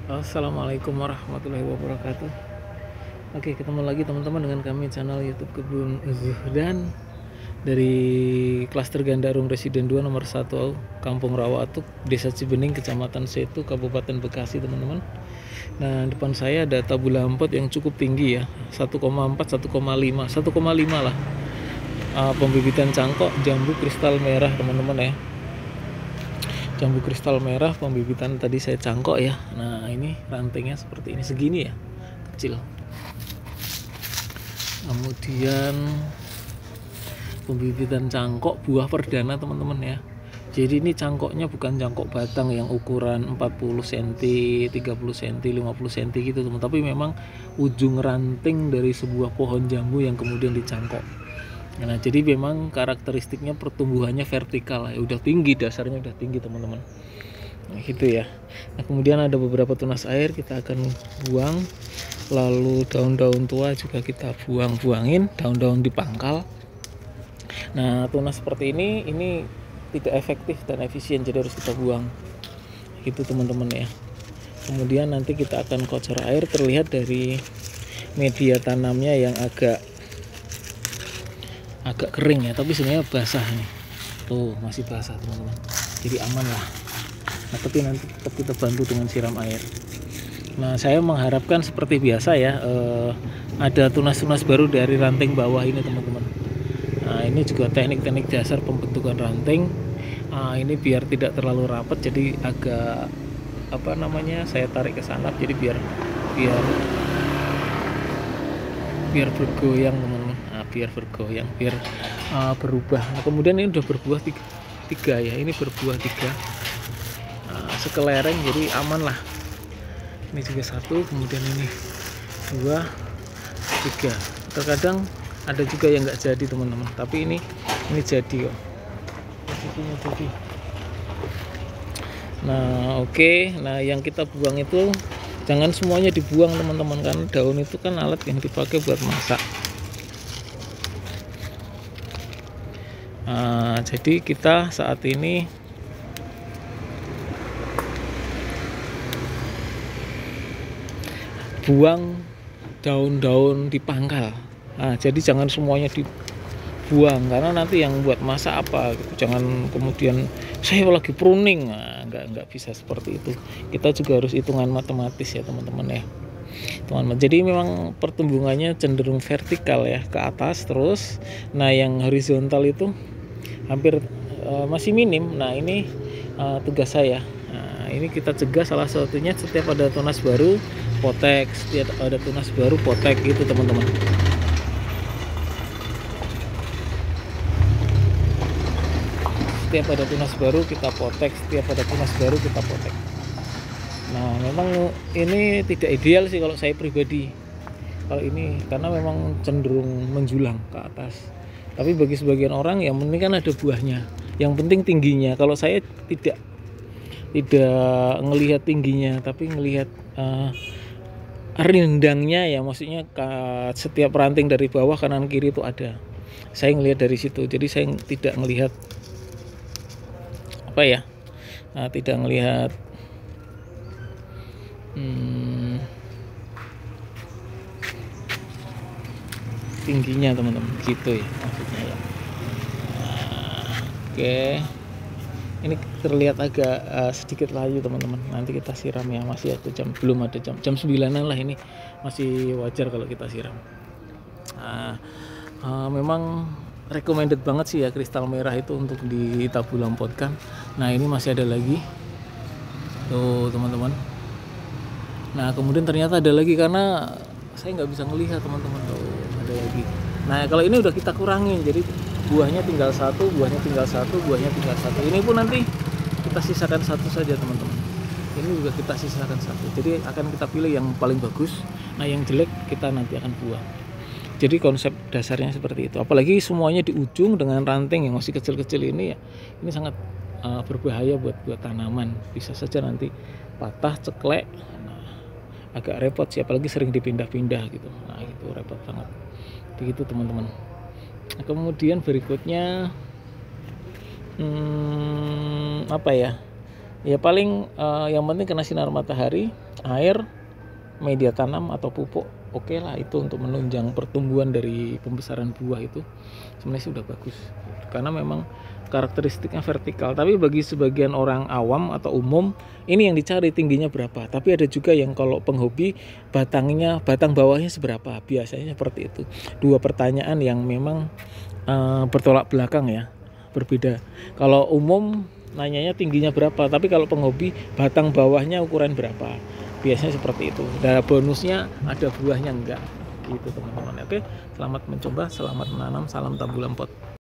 Assalamualaikum warahmatullahi wabarakatuh. Oke, ketemu lagi teman-teman dengan kami channel YouTube Kebun Zuhdan dari Klaster Gandarung Residen 2 nomor 1 Kampung Rawatuk, Desa Cibening, Kecamatan Setu, Kabupaten Bekasi, teman-teman. Nah, depan saya ada tabu lampot yang cukup tinggi ya, 1,4, 1,5 lah. Pembibitan cangkok jambu kristal merah, teman-teman ya. Jambu kristal merah pembibitan tadi saya cangkok ya. Nah, ini rantingnya seperti ini, segini ya, kecil. Kemudian pembibitan cangkok buah perdana, teman-teman ya. Jadi ini cangkoknya bukan cangkok batang yang ukuran 40 cm, 30 cm, 50 cm gitu, teman. Tapi memang ujung ranting dari sebuah pohon jambu yang kemudian dicangkok. Nah, jadi memang karakteristiknya pertumbuhannya vertikal ya, udah tinggi, dasarnya udah tinggi, teman-teman. Nah, gitu ya. Nah, kemudian ada beberapa tunas air kita akan buang, lalu daun-daun tua juga kita buangin, daun-daun di pangkal. Nah, tunas seperti ini tidak efektif dan efisien, jadi harus kita buang. Gitu, teman-teman ya. Kemudian nanti kita akan kocor air, terlihat dari media tanamnya yang agak kering ya, tapi sebenarnya basah nih. Tuh, masih basah, teman-teman. Jadi aman lah. Nah, tapi nanti tetap kita bantu dengan siram air. Nah, saya mengharapkan seperti biasa ya, ada tunas-tunas baru dari ranting bawah ini, teman-teman. Nah, ini juga teknik-teknik dasar pembentukan ranting. Ini biar tidak terlalu rapat, jadi agak saya tarik ke sana, jadi biar bergoyang, teman-teman. Nah, biar bergoyang, biar berubah. Nah, kemudian ini udah berbuah tiga ya, ini berbuah tiga, sekelereng, jadi aman lah. Ini juga satu, kemudian ini dua, tiga. Terkadang ada juga yang nggak jadi, teman-teman, tapi ini jadi kok. Posisinya jadi. Nah, oke. Nah, yang kita buang itu jangan semuanya dibuang, teman-teman, kan daun itu kan alat yang dipakai buat masak. Nah, jadi kita saat ini buang daun-daun di pangkal. Nah, jadi jangan semuanya dibuang, karena nanti yang buat masak apa gitu. Jangan kemudian saya lagi pruning. Nah, nggak bisa seperti itu. Kita juga harus hitungan matematis ya, teman-teman ya. Jadi memang pertumbuhannya cenderung vertikal ya, ke atas terus. Nah, yang horizontal itu hampir masih minim. Nah, ini tugas saya. Nah, ini kita cegah, salah satunya setiap ada tunas baru potek, setiap ada tunas baru potek gitu, teman-teman. Setiap ada tunas baru kita potek, setiap ada tunas baru kita potek. Nah, memang ini tidak ideal sih kalau saya pribadi, kalau ini, karena memang cenderung menjulang ke atas. Tapi bagi sebagian orang yang penting kan ada buahnya, yang penting tingginya. Kalau saya tidak ngelihat tingginya, tapi ngelihat rindangnya ya, maksudnya setiap ranting dari bawah kanan kiri itu ada. Saya ngelihat dari situ, jadi saya tidak ngelihat tidak ngelihat tingginya, teman-teman, gitu ya maksudnya ya. Oke, ini terlihat agak sedikit layu, teman-teman. Nanti kita siram ya, masih ada belum ada jam 9-an lah, ini masih wajar kalau kita siram. Memang recommended banget sih ya kristal merah itu untuk ditabu lampotkan. Nah, ini masih ada lagi tuh, teman-teman. Nah, kemudian ternyata ada lagi, karena saya nggak bisa ngelihat, teman-teman. Tuh, ada lagi. Nah, kalau ini udah kita kurangin, jadi buahnya tinggal satu, buahnya tinggal satu. Ini pun nanti kita sisakan satu saja, teman-teman. Ini juga kita sisakan satu, jadi akan kita pilih yang paling bagus. Nah, yang jelek kita nanti akan buang. Jadi konsep dasarnya seperti itu. Apalagi semuanya di ujung dengan ranting yang masih kecil-kecil ini ya, ini sangat berbahaya buat tanaman. Bisa saja nanti patah, ceklek. Nah, agak repot sih, apalagi sering dipindah-pindah gitu. Nah, itu repot banget. Begitu, teman-teman. Nah, kemudian berikutnya Ya paling yang penting kena sinar matahari, air, media tanam atau pupuk, oke lah itu untuk menunjang pertumbuhan dari pembesaran buah itu sebenarnya sudah bagus. Karena memang karakteristiknya vertikal. Tapi bagi sebagian orang awam atau umum, ini yang dicari tingginya berapa. Tapi ada juga yang kalau penghobi batang bawahnya seberapa. Biasanya seperti itu. Dua pertanyaan yang memang bertolak belakang ya, berbeda. Kalau umum nanyanya tingginya berapa, tapi kalau penghobi batang bawahnya ukuran berapa, biasanya seperti itu. Dan bonusnya ada buahnya enggak gitu teman-teman. Oke, selamat mencoba, selamat menanam, salam Tabulam Pot.